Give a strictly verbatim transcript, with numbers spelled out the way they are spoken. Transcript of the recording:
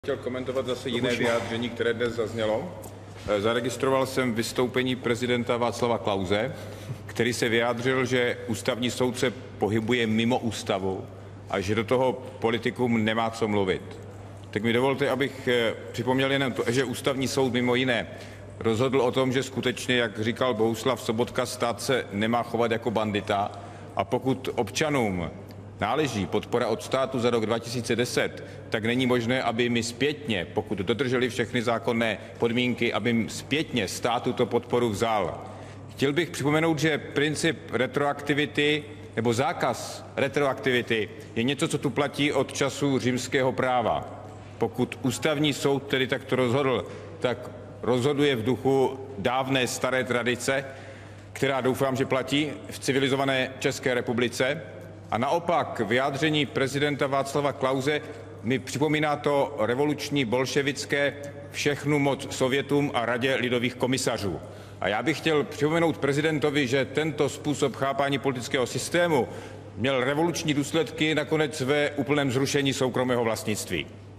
Chtěl komentovat zase jiné vyjádření, které dnes zaznělo. Zaregistroval jsem vystoupení prezidenta Václava Klause, který se vyjádřil, že ústavní soud se pohybuje mimo ústavu a že do toho politikum nemá co mluvit. Tak mi dovolte, abych připomněl jenom to, že ústavní soud mimo jiné rozhodl o tom, že skutečně, jak říkal Bohuslav Sobotka, stát se nemá chovat jako bandita, a pokud občanům náleží podpora od státu za rok dva tisíce deset, tak není možné, aby mi zpětně, pokud dodrželi všechny zákonné podmínky, aby mi zpětně stát tuto podporu vzal. Chtěl bych připomenout, že princip retroaktivity nebo zákaz retroaktivity je něco, co tu platí od času římského práva. Pokud ústavní soud tedy takto rozhodl, tak rozhoduje v duchu dávné staré tradice, která doufám, že platí v civilizované České republice. A naopak vyjádření prezidenta Václava Klause mi připomíná to revoluční bolševické všechnu moc Sovětům a Radě lidových komisařů. A já bych chtěl připomenout prezidentovi, že tento způsob chápání politického systému měl revoluční důsledky nakonec ve úplném zrušení soukromého vlastnictví.